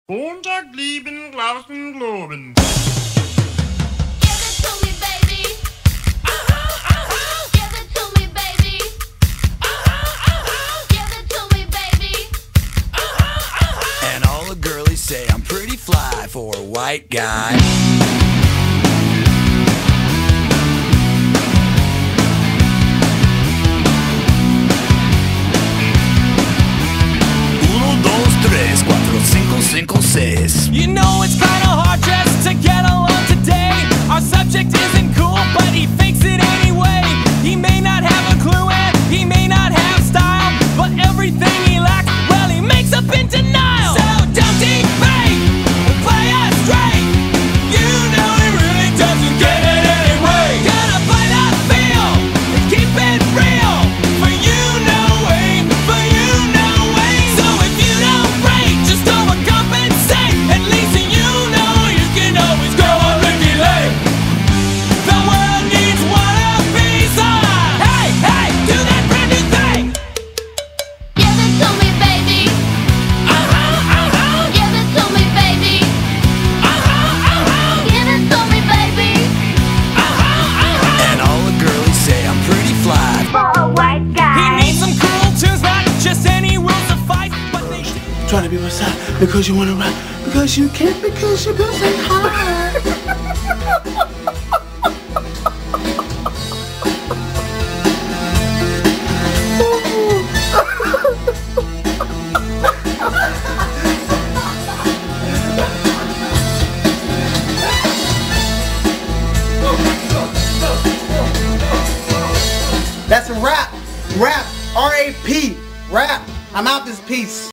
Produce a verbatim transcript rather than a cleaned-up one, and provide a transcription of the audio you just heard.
Montag lieben, glauben, globen. Give it to me, baby. Uh-huh, uh-huh. Give it to me, baby. Uh-huh, uh-huh. Give it to me, baby. Uh-huh, uh-huh. And all the girlies say I'm pretty fly for a white guy. Uno, dos, tres, cuatro, cinco, cinco, seis. You know it's kinda hard just to get along today. Our subject isn't cool, but he fakes it anyway. He may not have a clue and he may not have style, but everything he lacks, well, he makes up in denial. So don't debate, play us straight. You know he really doesn't get it anyway. Gotta play that feel and keep it real. For you, no way, for you, no way. So if you don't break, just overcompensate. At least you know you can always go on Ricky Lake. The world needs one of these. Hey, hey, do that brand new thing. Give it to me, baby. Uh-huh, uh-huh, Give it to me, baby. uh-huh, uh-huh, Give it to me, baby. uh-huh, uh-huh. And all the girlies say I'm pretty fly. For a white He guy. needs some cool tunes, not just any will suffice, but they Trying to be what's up because you wanna rap, because you can't, because you're busy hard. That's a rap. Rap. R A P. Rap. I'm out this piece.